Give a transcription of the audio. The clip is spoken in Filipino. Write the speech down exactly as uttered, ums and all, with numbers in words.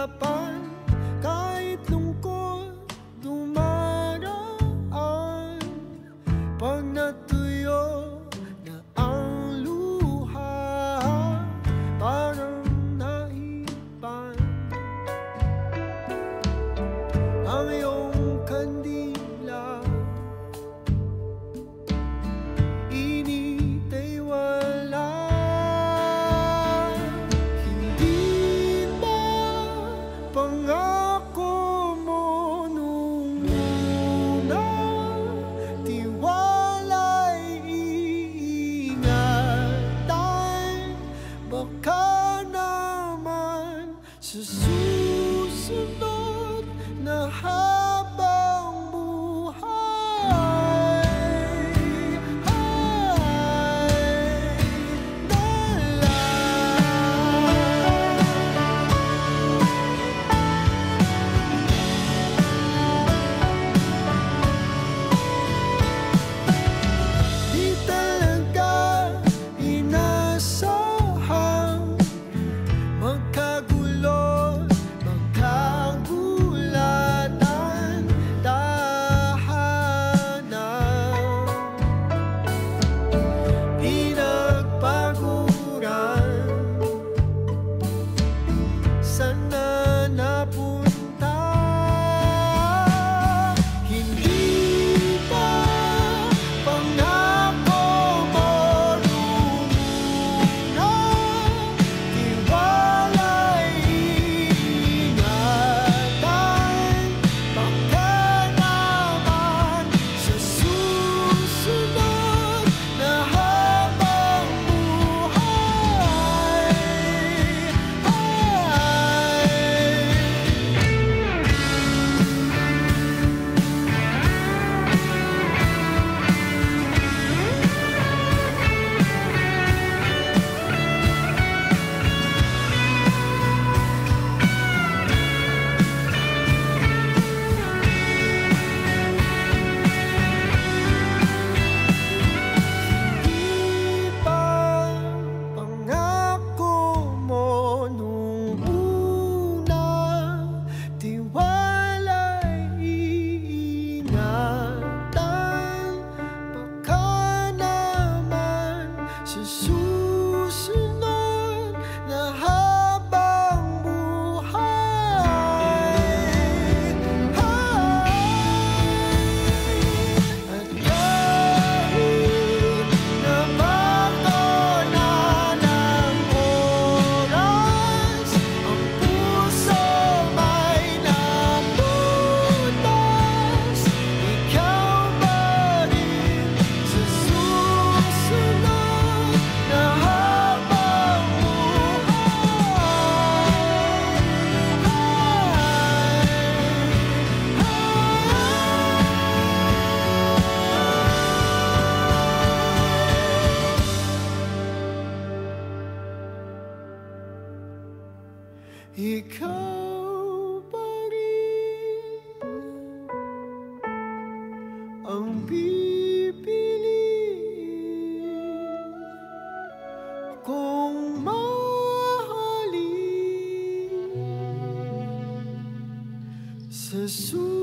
harapan, kahit lungkot dumaraan. Pag natuyo na ang luha, parang naipan ang iyong kandila. Init ay wala. Hindi ba pangako mo nung una, tiwala'y iingatan? Baka naman sa susunod na habang buhay ay di talaga inasahang magkagulo, magkagulatan, tahanan. Pinagpaguran, sana napunta. Hindi ba pangako mo nung una, tiwala'y iingatan? Baka naman sa susunod na habang buhay di ba pangako mo nung una, tiwala'y iingatan? Baka naman sa susunod na habang buhay at kahit na bago na ng oras, ang puso may nabutas. Ikaw pa rin sa susunod na habang ikaw pa rin ang pipiliin kung mahalin sa susunod.